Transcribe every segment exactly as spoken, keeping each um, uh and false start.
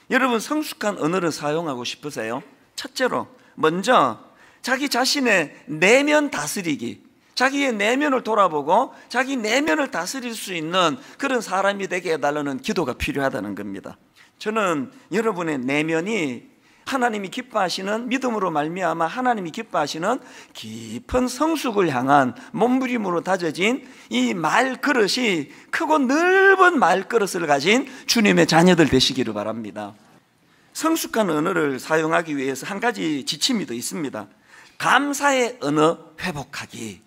여러분, 성숙한 언어를 사용하고 싶으세요? 첫째로 먼저 자기 자신의 내면 다스리기, 자기의 내면을 돌아보고 자기 내면을 다스릴 수 있는 그런 사람이 되게 해달라는 기도가 필요하다는 겁니다. 저는 여러분의 내면이 하나님이 기뻐하시는, 믿음으로 말미암아 하나님이 기뻐하시는 깊은 성숙을 향한 몸부림으로 다져진 이 말그릇이 크고 넓은 말그릇을 가진 주님의 자녀들 되시기를 바랍니다. 성숙한 언어를 사용하기 위해서 한 가지 지침이 더 있습니다. 감사의 언어 회복하기.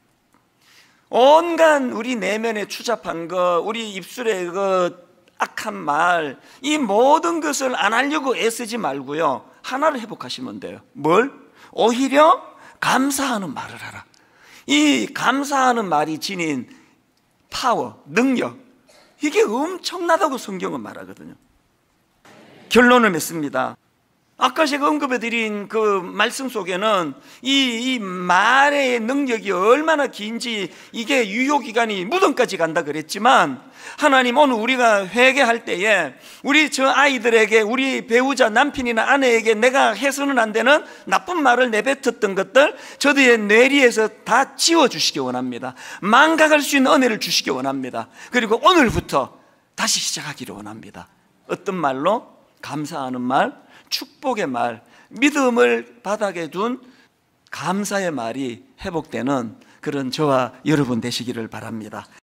온갖 우리 내면에 추잡한 것, 우리 입술에 그 악한 말, 이 모든 것을 안 하려고 애쓰지 말고요, 하나를 회복하시면 돼요. 뭘? 오히려 감사하는 말을 하라. 이 감사하는 말이 지닌 파워, 능력, 이게 엄청나다고 성경은 말하거든요. 결론을 맺습니다. 아까 제가 언급해드린 그 말씀 속에는 이, 이 말의 능력이 얼마나 긴지, 이게 유효기간이 무덤까지 간다 그랬지만, 하나님 오늘 우리가 회개할 때에 우리 저 아이들에게, 우리 배우자 남편이나 아내에게 내가 해서는 안 되는 나쁜 말을 내뱉었던 것들 저들의 뇌리에서 다 지워주시기 원합니다. 망각할 수 있는 은혜를 주시기 원합니다. 그리고 오늘부터 다시 시작하기를 원합니다. 어떤 말로? 감사하는 말, 축복의 말, 믿음을 바닥에 둔 감사의 말이 회복되는 그런 저와 여러분 되시기를 바랍니다.